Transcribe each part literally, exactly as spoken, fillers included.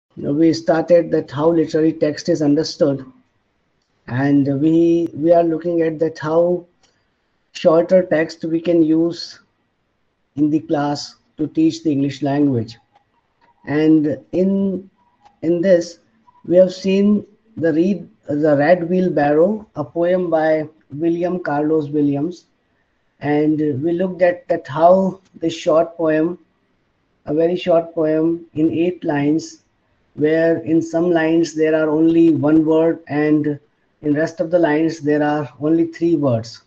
we started that how literary text is understood, and we we are looking at that how shorter text we can use in the class to teach the English language. And in in this, we have seen the read the Red Wheelbarrow, a poem by William Carlos Williams, and we looked at that how this short poem, a very short poem in eight lines, where in some lines there are only one word and in rest of the lines there are only three words.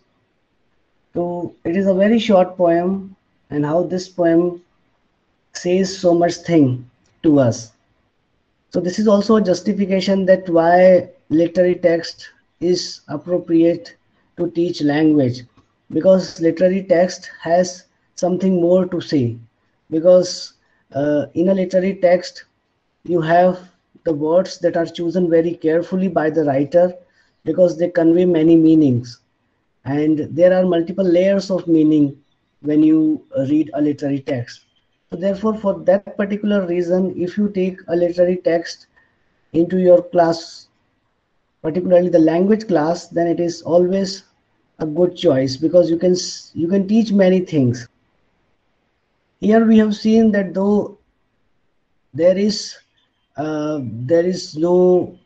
So it is a very short poem, and how this poem says so much thing to us. So this is also a justification that why literary text is appropriate to teach language, because literary text has something more to say. Because uh, in a literary text, you have the words that are chosen very carefully by the writer because they convey many meanings, and there are multiple layers of meaning when you read a literary text. So therefore, for that particular reason, if you take a literary text into your class, particularly the language class, then it is always a good choice, because you can you can teach many things. Here we have seen that though there is uh, there is no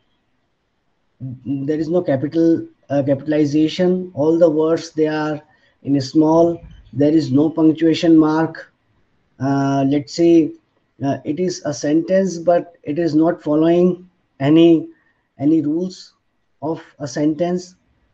there is no capital uh, capitalization. All the words they are in a small. There is no punctuation mark. Uh, let's say uh, it is a sentence, but it is not following any any rules of a sentence.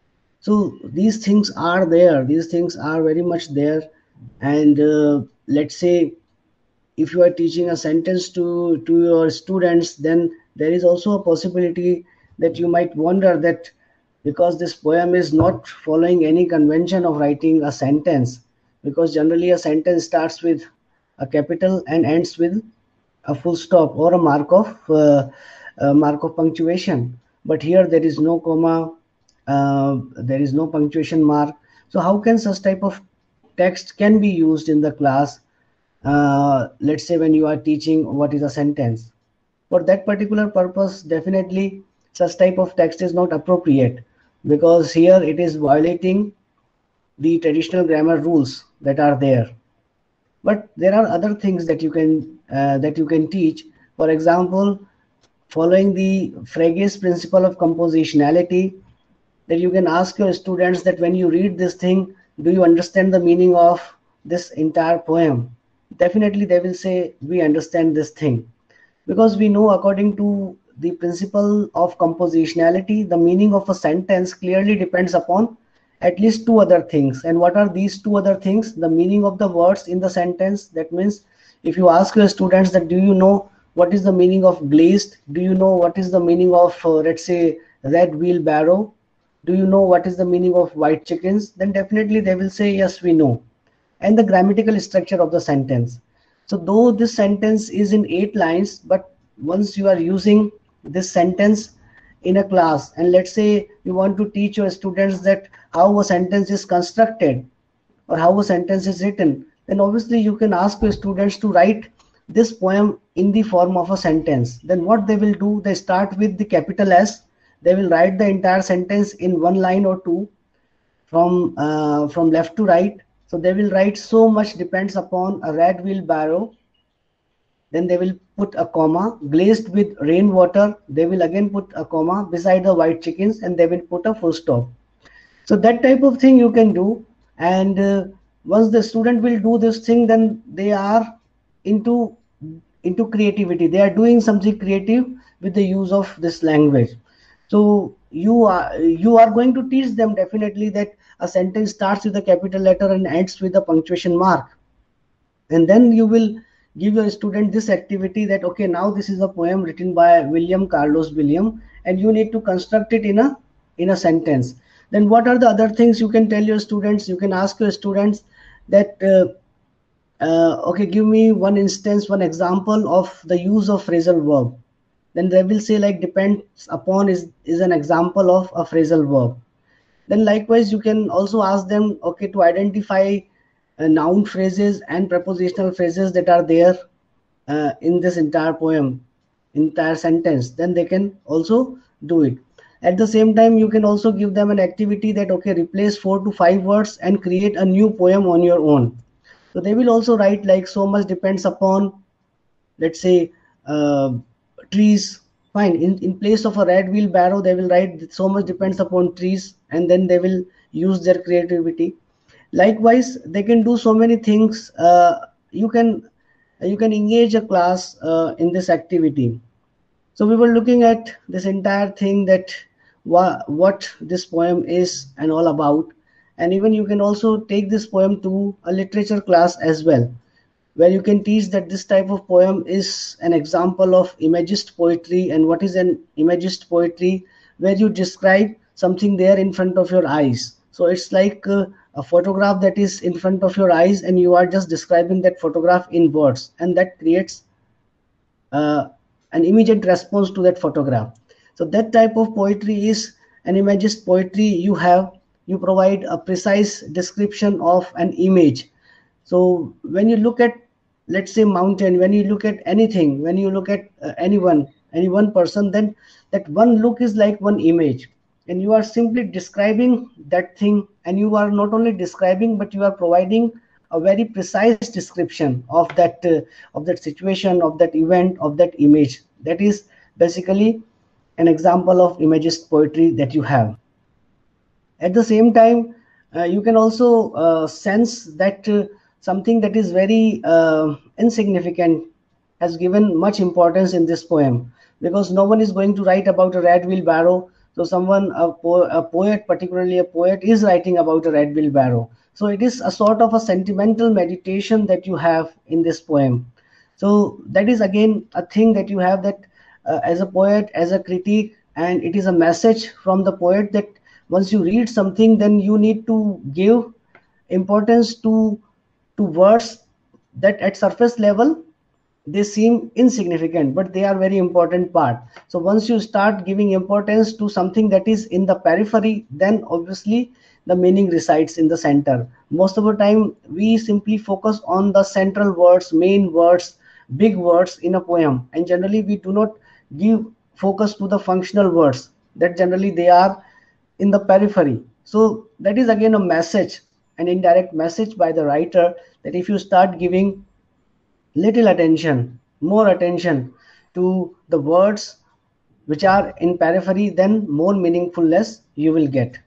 So these things are there. These things are very much there. And uh, let's say if you are teaching a sentence to to your students, then there is also a possibility that you might wonder that because this poem is not following any convention of writing a sentence, because generally a sentence starts with a capital and ends with a full stop or a mark of uh, uh, mark of punctuation, but here there is no comma, uh, there is no punctuation mark. So how can such type of text can be used in the class, uh, let's say when you are teaching what is a sentence? For that particular purpose, definitely such type of text is not appropriate, because here it is violating the traditional grammar rules that are there. But there are other things that you can uh, that you can teach. For example, following the Frege's principle of compositionality, that you can ask your students that when you read this thing, do you understand the meaning of this entire poem? Definitely they will say we understand this thing, because we know according to the principle of compositionality, the meaning of a sentence clearly depends upon at least two other things. And what are these two other things? The meaning of the words in the sentence. That means if you ask your students that do you know what is the meaning of glazed, do you know what is the meaning of uh, let's say red wheelbarrow, do you know what is the meaning of white chickens, then definitely they will say yes, we know. And the grammatical structure of the sentence. So though this sentence is in eight lines, but once you are using this sentence in a class, and let's say you want to teach your students that how a sentence is constructed or how a sentence is written, then obviously you can ask your students to write this poem in the form of a sentence. Then what they will do, they start with the capital S, they will write the entire sentence in one line or two from uh, from left to right. So they will write so much depends upon a red wheelbarrow, then they will put a comma, glazed with rainwater, they will again put a comma beside the white chickens, and they will put a full stop. So that type of thing you can do. And uh, once the student will do this thing, then they are into into creativity, they are doing something creative with the use of this language. So you are you are going to teach them definitely that a sentence starts with a capital letter and ends with a punctuation mark. And then you will give your student this activity that okay, now this is a poem written by William Carlos Williams, and you need to construct it in a in a sentence. Then what are the other things you can tell your students? You can ask your students that uh, uh, okay, give me one instance, one example of the use of phrasal verb. Then they will say like depends upon is is an example of a phrasal verb. Then likewise you can also ask them okay to identify uh, noun phrases and prepositional phrases that are there uh, in this entire poem. entire sentence, then they can also do it. At the same time, you can also give them an activity that, okay, replace four to five words and create a new poem on your own. So they will also write like so much depends upon, let's say, uh, trees. Fine. In, in place of a red wheelbarrow, they will write so much depends upon trees, and then they will use their creativity. Likewise, they can do so many things. Uh, you can you can engage a class uh, in this activity. So we were looking at this entire thing, that wha- what this poem is and all about. And even you can also take this poem to a literature class as well, where you can teach that this type of poem is an example of imagist poetry. And what is an imagist poetry? Where you describe something there in front of your eyes. So it's like uh, a photograph that is in front of your eyes, and you are just describing that photograph in words, and that creates uh, an immediate response to that photograph. So that type of poetry is an imagist poetry. You have you provide a precise description of an image. So when you look at, let's say, mountain, when you look at anything, when you look at uh, anyone, any one person, then that one look is like one image, and you are simply describing that thing. And you are not only describing, but you are providing a very precise description of that uh, of that situation, of that event, of that image. That is basically an example of imagist poetry that you have. At the same time, uh, you can also uh, sense that uh, something that is very uh, insignificant has given much importance in this poem, because no one is going to write about a red wheelbarrow. So someone, a, po a poet, particularly a poet, is writing about a red wheelbarrow. So it is a sort of a sentimental meditation that you have in this poem. So that is again a thing that you have, that uh, as a poet, as a critique, and it is a message from the poet that once you read something, then you need to give importance to to words that at surface level they seem insignificant, but they are very important part. So once you start giving importance to something that is in the periphery, then obviously the meaning resides in the center. Most of the time we simply focus on the central words, main words, big words in a poem, and generally we do not give focus to the functional words that generally they are in the periphery. So that is again a message, an indirect message by the writer, that if you start giving little attention, more attention to the words which are in periphery, then more meaningfulness you will get.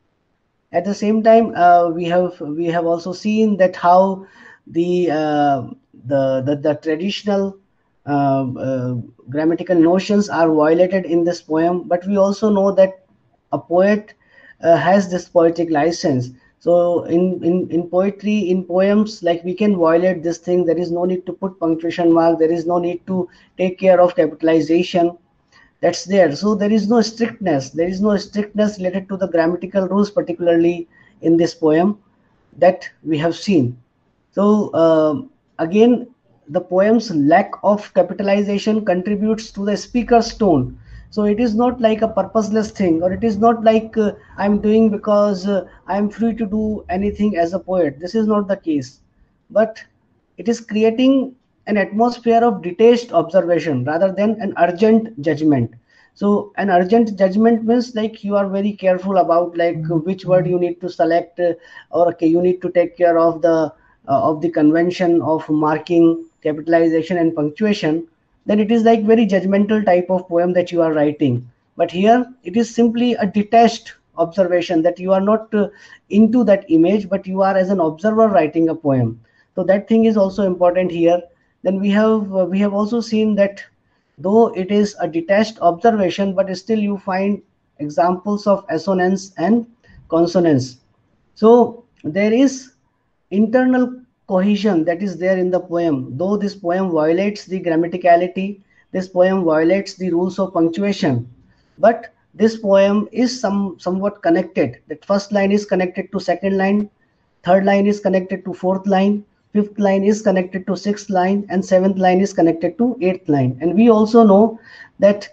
At the same time, uh, we have we have also seen that how the uh, the, the the traditional uh, uh, grammatical notions are violated in this poem, but we also know that a poet uh, has this poetic license. So in, in in poetry, in poems, like, we can violate this thing. There is no need to put punctuation mark, there is no need to take care of capitalization. That's there. So there is no strictness, there is no strictness related to the grammatical rules, particularly in this poem that we have seen. So uh, again, the poem's lack of capitalization contributes to the speaker's tone. So it is not like a purposeless thing, or it is not like uh, I'm doing because uh, I'm free to do anything as a poet. This is not the case, but it is creating an atmosphere of detached observation rather than an urgent judgment. So an urgent judgment means, like, you are very careful about, like, which word you need to select, uh, or okay, you need to take care of the uh, of the convention of marking, capitalization, and punctuation. Then it is like very judgmental type of poem that you are writing. But here it is simply a detached observation, that you are not uh, into that image, but you are as an observer writing a poem. So that thing is also important here. Then we have uh, we have also seen that though it is a detached observation, but still you find examples of assonance and consonance. So there is internal cohesion that is there in the poem. Though this poem violates the grammaticality, this poem violates the rules of punctuation, but this poem is some somewhat connected. That first line is connected to second line, third line is connected to fourth line, fifth line is connected to sixth line, and seventh line is connected to eighth line. And we also know that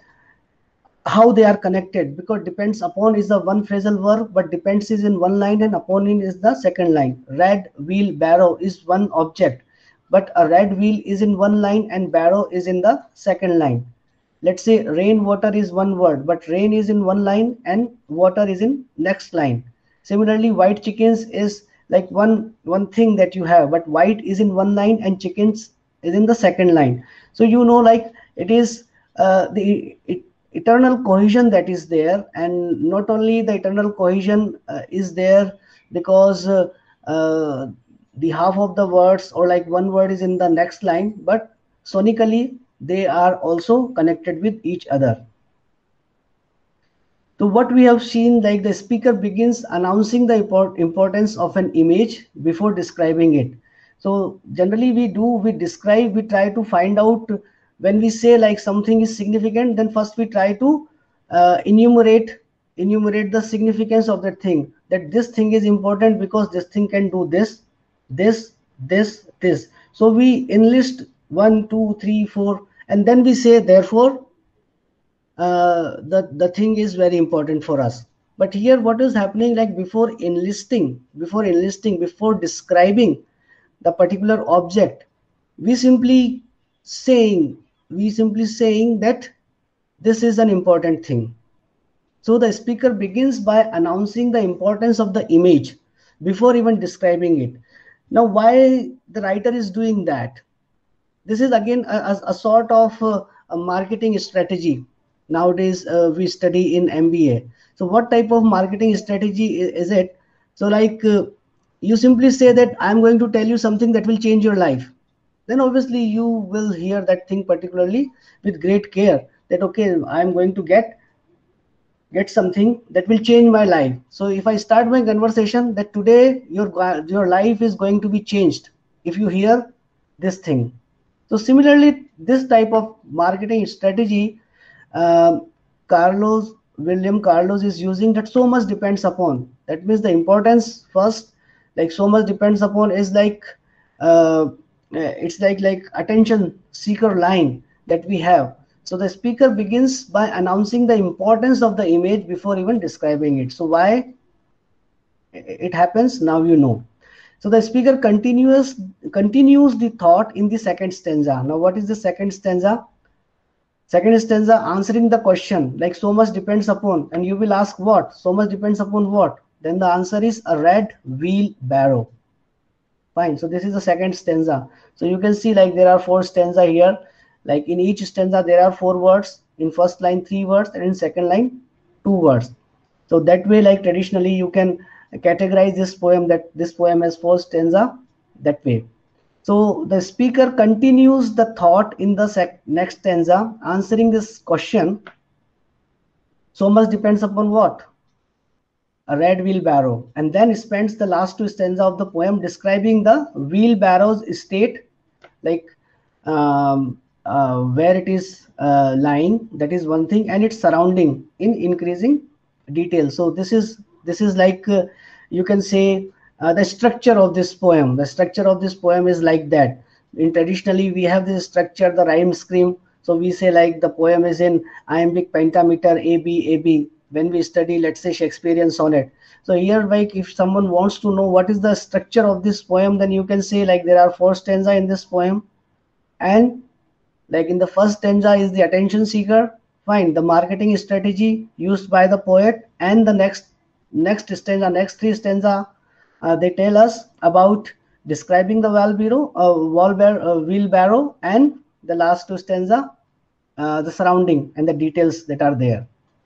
how they are connected, because depends upon is the one phrasal verb, but depends is in one line and upon is the second line. Red wheel barrow is one object, but a red wheel is in one line and barrow is in the second line. let's say rainwater is one word, but rain is in one line and water is in next line. Similarly, white chickens is like one one thing that you have, but white is in one line and chickens is in the second line. So you know, like it is uh, the it, eternal cohesion that is there, and not only the eternal cohesion uh, is there because uh, uh, the half of the words or like one word is in the next line, but sonically they are also connected with each other. So what we have seen, like the speaker begins announcing the import, importance of an image before describing it. So generally we do, we describe, we try to find out when we say like something is significant, then first we try to uh, enumerate, enumerate the significance of that thing, that this thing is important because this thing can do this, this, this, this. So we enlist one, two, three, four, and then we say, therefore, uh, the the thing is very important for us. But here what is happening, like before enlisting before enlisting before describing the particular object, we simply saying we simply saying that this is an important thing. So the speaker begins by announcing the importance of the image before even describing it. Now why the writer is doing that? This is again a, a, a sort of uh, a marketing strategy. Nowadays uh, we study in M B A. So what type of marketing strategy is, is it? So like uh, you simply say that I'm going to tell you something that will change your life. Then obviously you will hear that thing particularly with great care, that okay, I'm going to get get something that will change my life. So if I start my conversation that today your your life is going to be changed if you hear this thing. So similarly, this type of marketing strategy, um, Carlos, William Carlos is using, that so much depends upon. That means the importance first, like so much depends upon is like, uh, it's like, like attention seeker line that we have. So the speaker begins by announcing the importance of the image before even describing it. So why it happens, now you know. So the speaker continues continues the thought in the second stanza. Now what is the second stanza? Second stanza answering the question, like so much depends upon, and you will ask what? So much depends upon what? Then the answer is a red wheelbarrow. Fine. So this is the second stanza. So you can see like there are four stanza here. Like in each stanza there are four words. In first line three words, and in second line two words. So that way, like traditionally you can categorize this poem, that this poem has four stanza that way. So the speaker continues the thought in the sec next stanza, answering this question. So much depends upon what? A red wheelbarrow. And then spends the last two stanza of the poem describing the wheelbarrow's state, like um, uh, where it is uh, lying, that is one thing, and its surrounding in increasing detail. So this is this is like uh, you can say uh, the structure of this poem. The structure of this poem is like that. In traditionally we have this structure, the rhyme scheme. So we say like the poem is in iambic pentameter A B A B. When we study, let's say, Shakespearean sonnet. So here, like if someone wants to know what is the structure of this poem, then you can say like there are four stanza in this poem, and like in the first stanza is the attention seeker. Fine, the marketing strategy used by the poet, and the next next stanza, next three stanza, uh, they tell us about describing the wheelbarrow, uh, wheelbarrow, uh, wheelbarrow, and the last two stanza, uh, the surrounding and the details that are there.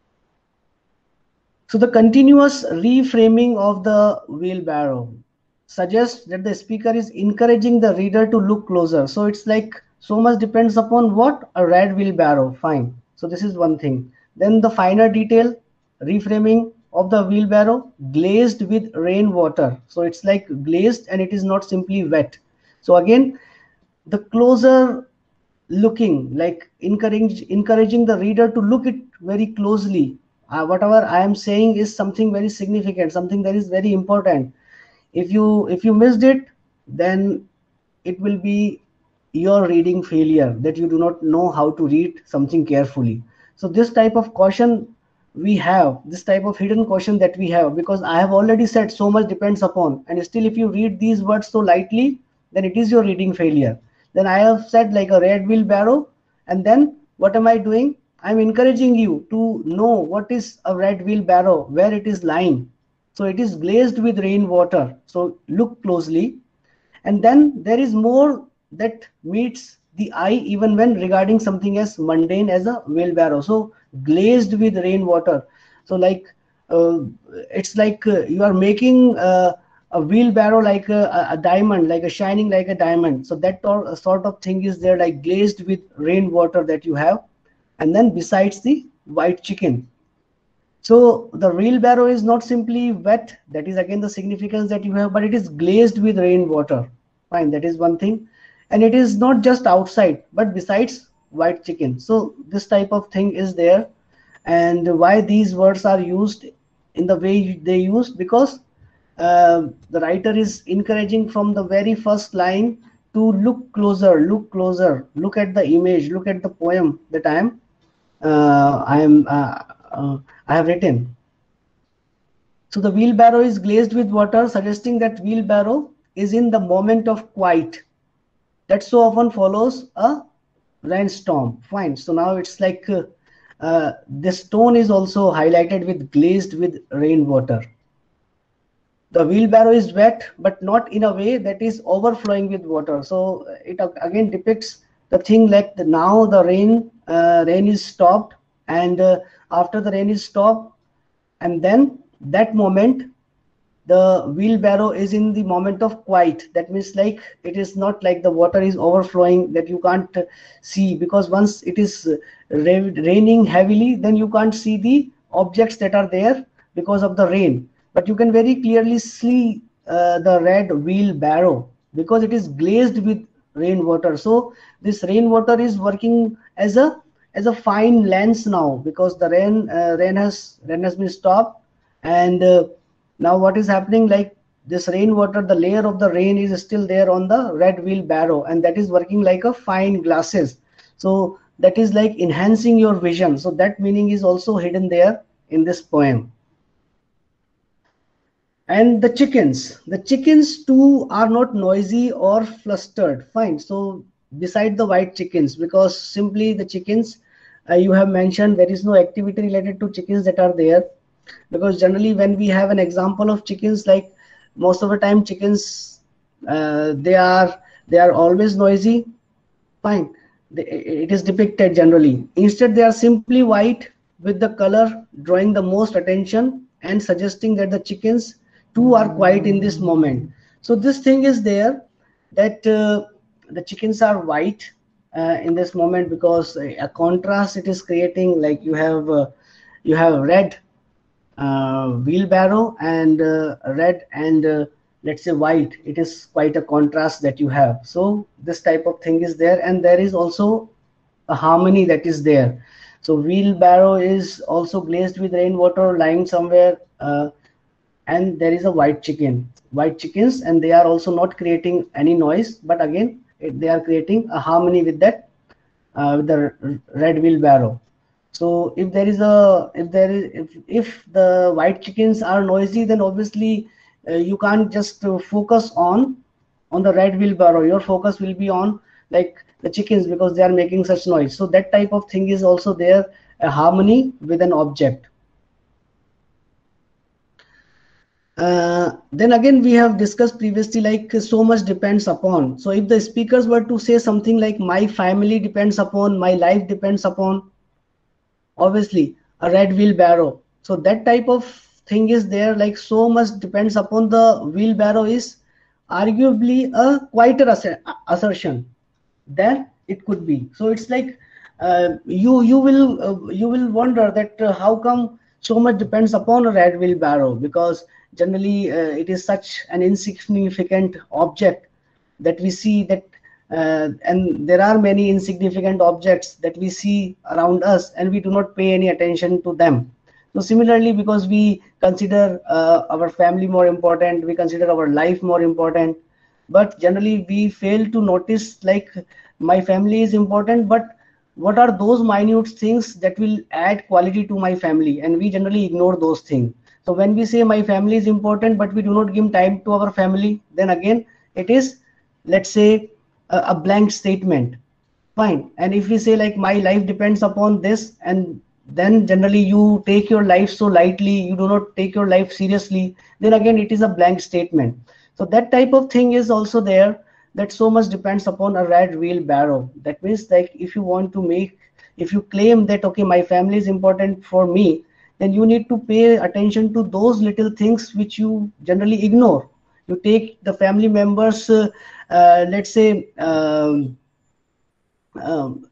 So the continuous reframing of the wheelbarrow suggests that the speaker is encouraging the reader to look closer. So it's like so much depends upon what? A red wheelbarrow. Fine. So this is one thing. Then the finer detail, reframing of the wheelbarrow, glazed with rainwater. So it's like glazed and it is not simply wet. So again, the closer looking, like encourage, encouraging the reader to look it very closely. Uh, whatever I am saying is something very significant, something that is very important. If you if you missed it, then it will be your reading failure, that you do not know how to read something carefully. So this type of caution we have, this type of hidden caution that we have, because I have already said so much depends upon, and still if you read these words so lightly, then it is your reading failure. Then I have said like a red wheelbarrow, and then what am I doing? I'm encouraging you to know what is a red wheelbarrow, where it is lying. So it is glazed with rainwater. So look closely. And then there is more that meets the eye even when regarding something as mundane as a wheelbarrow. So glazed with rainwater. So like uh, it's like uh, you are making uh, a wheelbarrow like a, a diamond, like a shining like a diamond. So that sort of thing is there, like glazed with rainwater that you have. And then besides the white chicken. So the wheelbarrow is not simply wet, that is again the significance that you have, but it is glazed with rainwater. Fine, that is one thing. And it is not just outside, but besides white chicken. So this type of thing is there. And why these words are used in the way they used, because uh, the writer is encouraging from the very first line to look closer, look closer, look at the image, look at the poem that I am uh, I am uh, uh, I have written. So the wheelbarrow is glazed with water, suggesting that wheelbarrow is in the moment of quiet that so often follows a rainstorm. Fine. So now it's like uh, uh, this tone is also highlighted with glazed with rainwater. The wheelbarrow is wet, but not in a way that is overflowing with water. So it again depicts the thing like the, now the rain uh, rain is stopped, and uh, after the rain is stopped, and then that moment the wheelbarrow is in the moment of quiet. That means like it is not like the water is overflowing that you can't uh, see, because once it is uh, ra raining heavily, then you can't see the objects that are there because of the rain. But you can very clearly see uh, the red wheelbarrow because it is glazed with rainwater. So this rainwater is working as a as a fine lens now, because the rain uh, rain has rain has been stopped, and uh, now what is happening, like this rainwater, the layer of the rain is still there on the red wheelbarrow, and that is working like a fine glasses. So that is like enhancing your vision. So that meaning is also hidden there in this poem. And the chickens, the chickens too are not noisy or flustered. Fine. So beside the white chickens, because simply the chickens uh, you have mentioned, there is no activity related to chickens that are there, because generally when we have an example of chickens, like most of the time chickens uh, they are they are always noisy. Fine. They, it is depicted generally. Instead they are simply white, with the color drawing the most attention and suggesting that the chickens too are quiet in this moment. So this thing is there, that uh, the chickens are white uh, in this moment, because a, a contrast it is creating, like you have uh, you have red uh, wheelbarrow and uh, red and uh, let's say white. It is quite a contrast that you have. So this type of thing is there, and there is also a harmony that is there. So wheelbarrow is also glazed with rainwater lying somewhere, uh, and there is a white chicken, white chickens, and they are also not creating any noise, but again it, they are creating a harmony with that uh, with the red wheelbarrow. So if there is a if there is if, if the white chickens are noisy, then obviously uh, you can't just uh, focus on on the red wheelbarrow. Your focus will be on like the chickens, because they are making such noise. So that type of thing is also there, a harmony with an object. Uh, then again we have discussed previously, like so much depends upon. So if the speakers were to say something like my family depends upon, my life depends upon, obviously a red wheelbarrow. So that type of thing is there, like so much depends upon the wheelbarrow is arguably a quieter assertion than it could be. So it's like uh, you you will uh, you will wonder that uh, how come so much depends upon a red wheelbarrow, because generally uh, it is such an insignificant object that we see that uh, and there are many insignificant objects that we see around us and we do not pay any attention to them. So similarly, because we consider uh, our family more important, we consider our life more important, but generally we fail to notice, like my family is important, but what are those minute things that will add quality to my family, and we generally ignore those things. So when we say my family is important but we do not give time to our family, then again it is, let's say, a, a blank statement. fine. And if we say like my life depends upon this, and then generally you take your life so lightly, you do not take your life seriously, then again it is a blank statement. So that type of thing is also there, that so much depends upon a red wheelbarrow. That means like if you want to make, if you claim that okay, my family is important for me, then you need to pay attention to those little things which you generally ignore. You take the family members, uh, uh, let's say, um, um,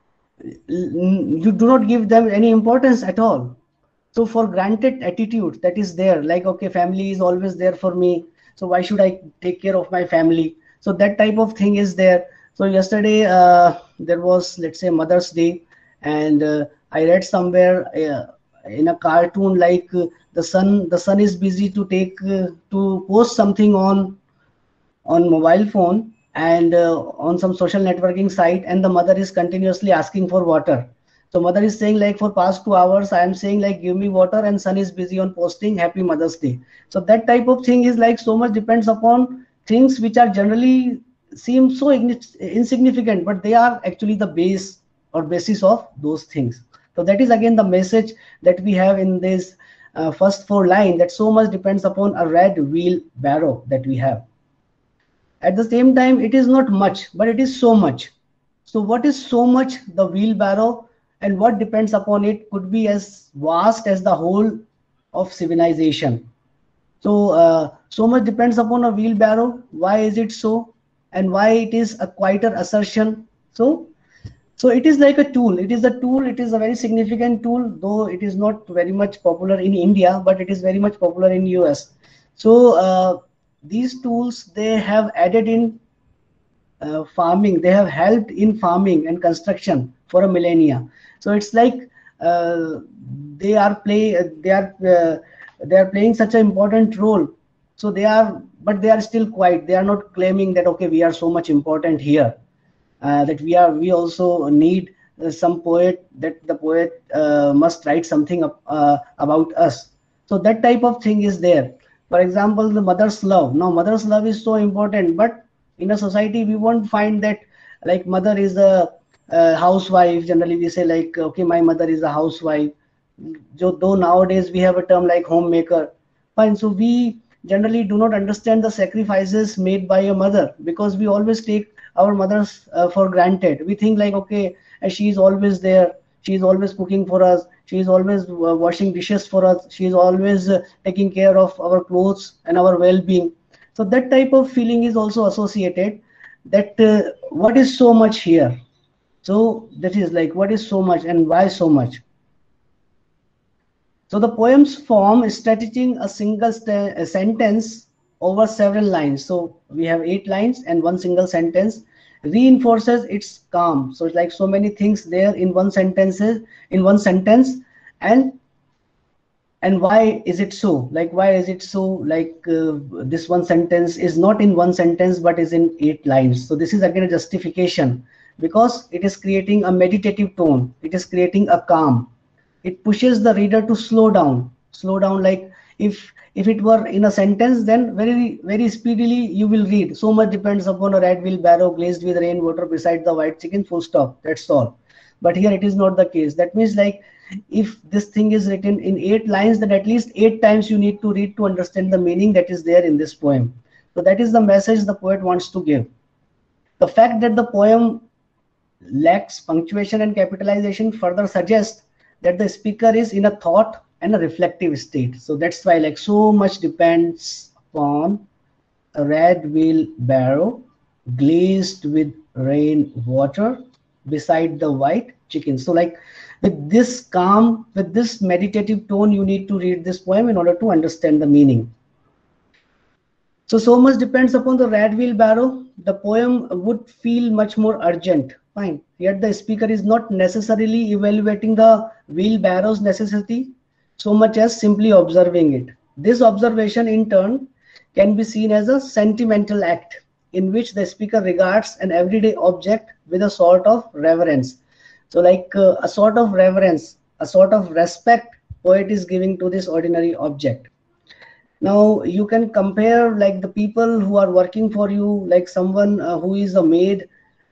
you do not give them any importance at all. So for granted attitude that is there, like okay, family is always there for me, so why should I take care of my family? So that type of thing is there. So yesterday uh, there was, let's say, Mother's Day, and uh, I read somewhere uh, in a cartoon like uh, the son the son is busy to take uh, to post something on on mobile phone and uh, on some social networking site, and the mother is continuously asking for water. So mother is saying like, for past two hours I am saying like give me water, and son is busy on posting happy Mother's Day. So that type of thing is like so much depends upon things which are generally seem so insignificant, but they are actually the base or basis of those things. So that is again the message that we have in this uh, first four line, that so much depends upon a red wheelbarrow that we have. At the same time, it is not much, but it is so much. So what is so much? The wheelbarrow, and what depends upon it could be as vast as the whole of civilization. So uh, so much depends upon a wheelbarrow. Why is it so? And why it is a quieter assertion? So so it is like a tool. It is a tool. It is a very significant tool, though it is not very much popular in India, but it is very much popular in U S. So uh, these tools, they have added in uh, farming, they have helped in farming and construction for a millennia. So it's like uh, they are play they are uh, they are playing such an important role. So they are, but they are still quiet. They are not claiming that okay, we are so much important here, uh, that we are we also need uh, some poet, that the poet uh, must write something up, uh, about us. So that type of thing is there. For example, the mother's love. Now mother's love is so important, but in a society we won't find that like mother is a, a housewife. Generally we say like okay, my mother is a housewife. Though nowadays we have a term like homemaker. Fine. So we generally do not understand the sacrifices made by a mother, because we always take our mothers uh, for granted. We think like okay, she is always there, she is always cooking for us, she is always uh, washing dishes for us, she is always uh, taking care of our clothes and our well-being. So that type of feeling is also associated, that uh, what is so much here. So that is like what is so much and why so much. So the poem's form is stretching a single st a sentence over several lines. So we have eight lines and one single sentence reinforces its calm. So it's like so many things there in one sentence, in one sentence. And and why is it so? Like why is it so? Like uh, this one sentence is not in one sentence but is in eight lines. So this is again a justification, because it is creating a meditative tone. It is creating a calm. It pushes the reader to slow down. Slow down, like if if it were in a sentence, then very very speedily you will read. So much depends upon a red wheelbarrow glazed with rainwater beside the white chicken, full stop. That's all. But here it is not the case. That means like if this thing is written in eight lines, then at least eight times you need to read to understand the meaning that is there in this poem. So that is the message the poet wants to give. The fact that the poem lacks punctuation and capitalization further suggests that the speaker is in a thought and a reflective state. So that's why like so much depends upon a red wheelbarrow glazed with rain water beside the white chicken. So like with this calm, with this meditative tone, you need to read this poem in order to understand the meaning. So so much depends upon the red wheelbarrow. The poem would feel much more urgent. Fine. Yet the speaker is not necessarily evaluating the wheelbarrow's necessity so much as simply observing it. This observation in turn can be seen as a sentimental act in which the speaker regards an everyday object with a sort of reverence. So like uh, a sort of reverence, a sort of respect poet is giving to this ordinary object. Now you can compare like the people who are working for you, like someone uh, who is a maid,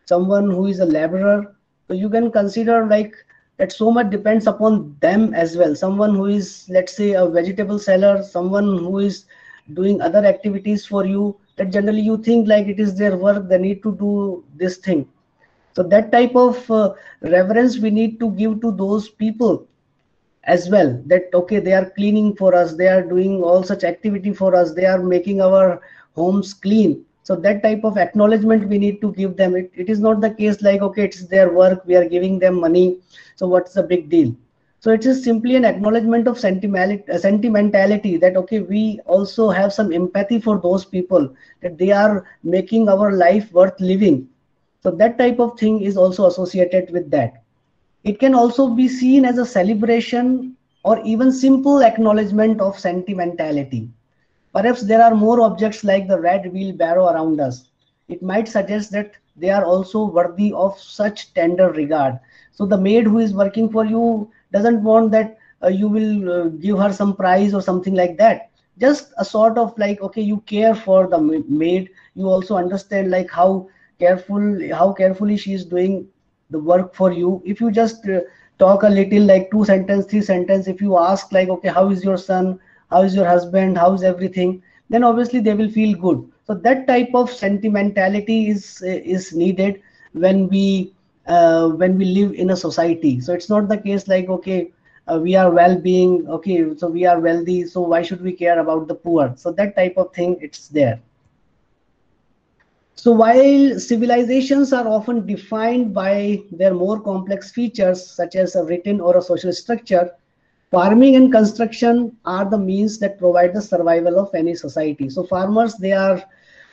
someone who is a laborer. So you can consider like that so much depends upon them as well. Someone who is, let's say, a vegetable seller, someone who is doing other activities for you, that generally you think like it is their work, they need to do this thing. So that type of uh, reverence we need to give to those people as well, that okay, they are cleaning for us, they are doing all such activity for us, they are making our homes clean. So that type of acknowledgement we need to give them. It, it is not the case like okay, it's their work, we are giving them money, so what's the big deal? So it is simply an acknowledgement of sentimentality, uh, sentimentality, that okay, we also have some empathy for those people, that they are making our life worth living. So that type of thing is also associated with that. It can also be seen as a celebration or even simple acknowledgement of sentimentality. Perhaps there are more objects like the red wheelbarrow around us. It might suggest that they are also worthy of such tender regard. So the maid who is working for you doesn't want that uh, you will uh, give her some prize or something like that. Just a sort of like, okay, you care for the maid. You also understand like how careful, how carefully she is doing the work for you. If you just uh, talk a little, like two sentence, three sentence, if you ask like, okay, how is your son? How is your husband? How is everything? Then obviously they will feel good. So that type of sentimentality is is needed when we uh, when we live in a society. So it's not the case like okay, uh, we are well-being, okay, so we are wealthy, so why should we care about the poor? So that type of thing, it's there. So while civilizations are often defined by their more complex features, such as a written or a social structure, farming and construction are the means that provide the survival of any society. So farmers, they are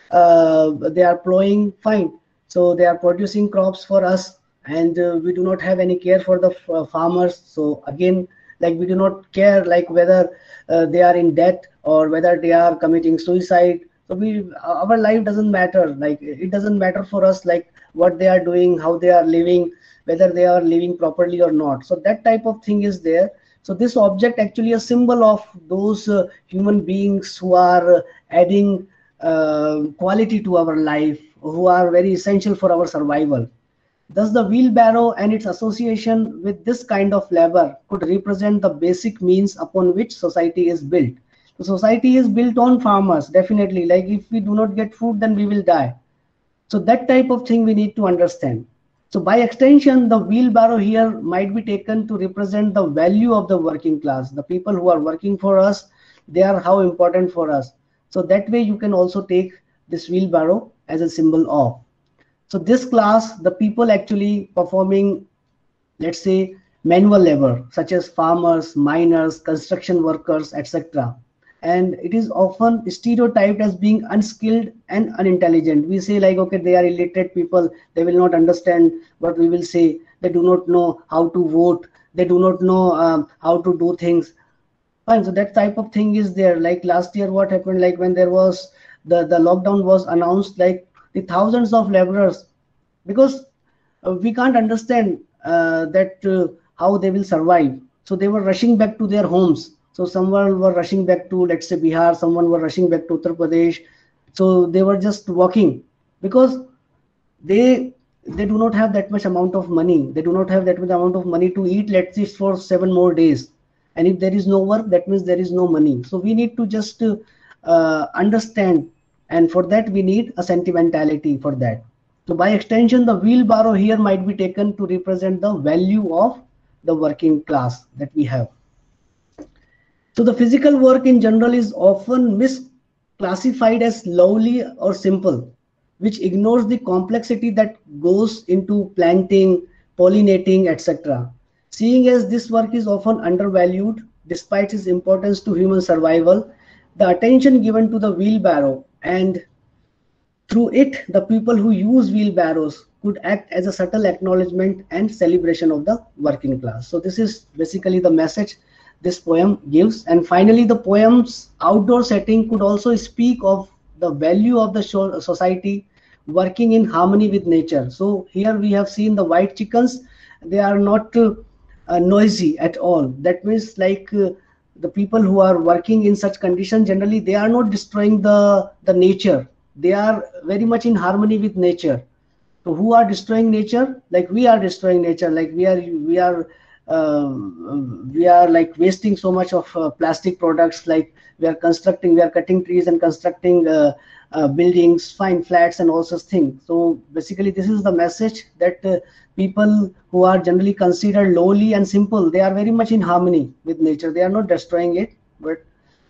uh, they are plowing, fine. So they are producing crops for us, and uh, we do not have any care for the uh, farmers. So again, like we do not care like whether uh, they are in debt or whether they are committing suicide. So we, our life doesn't matter. Like it doesn't matter for us like what they are doing, how they are living, whether they are living properly or not. So that type of thing is there. So this object actually a symbol of those uh, human beings who are uh, adding uh, quality to our life, who are very essential for our survival. Thus the wheelbarrow and its association with this kind of labor could represent the basic means upon which society is built. The society is built on farmers, definitely. Like if we do not get food, then we will die. So that type of thing we need to understand. So by extension, the wheelbarrow here might be taken to represent the value of the working class. The people who are working for us, they are how important for us. So that way you can also take this wheelbarrow as a symbol of. So this class, the people actually performing, let's say, manual labor, such as farmers, miners, construction workers, et cetera. And it is often stereotyped as being unskilled and unintelligent. We say like, okay, they are illiterate people, they will not understand what we will say, they do not know how to vote, they do not know um, how to do things. Fine, so that type of thing is there. Like last year, what happened, like when there was the, the lockdown was announced, like the thousands of laborers, because uh, we can't understand uh, that uh, how they will survive. So they were rushing back to their homes. So someone were rushing back to, let's say, Bihar, someone were rushing back to Uttar Pradesh. So they were just walking because they they do not have that much amount of money. They do not have that much amount of money to eat, let's say, for seven more days. And if there is no work, that means there is no money. So we need to just uh, understand. And for that, we need a sentimentality for that. So by extension, the wheelbarrow here might be taken to represent the value of the working class that we have. So the physical work in general is often misclassified as lowly or simple, which ignores the complexity that goes into planting, pollinating, et cetera. Seeing as this work is often undervalued, despite its importance to human survival, the attention given to the wheelbarrow and through it, the people who use wheelbarrows could act as a subtle acknowledgement and celebration of the working class. So this is basically the message this poem gives. And finally, the poem's outdoor setting could also speak of the value of the society working in harmony with nature. So here we have seen the white chickens. They are not uh, uh, noisy at all. That means like uh, the people who are working in such conditions, generally they are not destroying the the nature. They are very much in harmony with nature. So who are destroying nature? Like we are destroying nature. Like we are we are uh, we are like wasting so much of uh, plastic products. Like we are constructing, we are cutting trees and constructing uh, uh, buildings, fine flats and all such things. So basically, this is the message that uh, people who are generally considered lowly and simple, they are very much in harmony with nature. They are not destroying it, but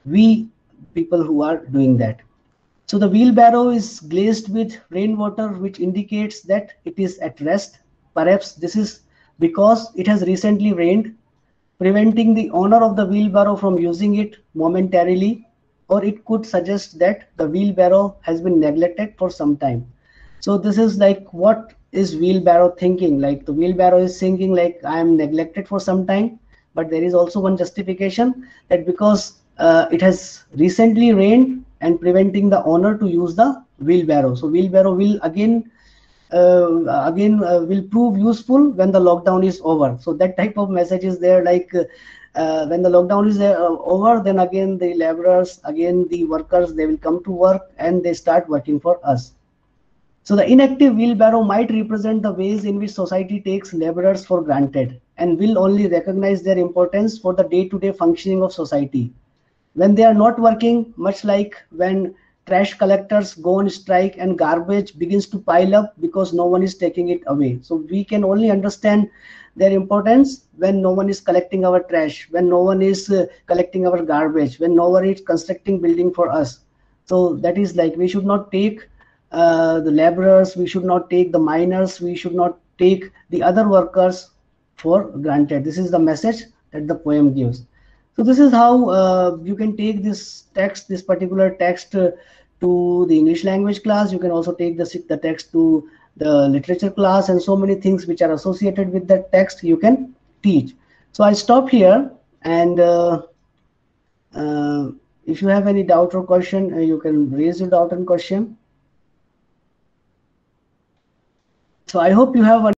we people who are doing that. So the wheelbarrow is glazed with rainwater, which indicates that it is at rest. Perhaps this is because it has recently rained, preventing the owner of the wheelbarrow from using it momentarily, or it could suggest that the wheelbarrow has been neglected for some time. So this is like, what is wheelbarrow thinking? Like the wheelbarrow is thinking like, I am neglected for some time, but there is also one justification, that because uh, it has recently rained and preventing the owner to use the wheelbarrow. So wheelbarrow will again uh, again uh, will prove useful when the lockdown is over. So that type of message is there, like uh, when the lockdown is uh, over, then again the laborers, again the workers, they will come to work and they start working for us. So the inactive wheelbarrow might represent the ways in which society takes laborers for granted and will only recognize their importance for the day-to-day functioning of society. When they are not working, much like when trash collectors go on strike and garbage begins to pile up because no one is taking it away. So we can only understand their importance when no one is collecting our trash, when no one is uh, collecting our garbage, when no one is constructing building for us. So that is like, we should not take uh, the laborers, we should not take the miners, we should not take the other workers for granted. This is the message that the poem gives. So this is how uh, you can take this text, this particular text uh, to the English language class. You can also take the, the text to the literature class, and so many things which are associated with that text you can teach. So I stop here, and uh, uh, if you have any doubt or question, uh, you can raise your doubt and question. So I hope you have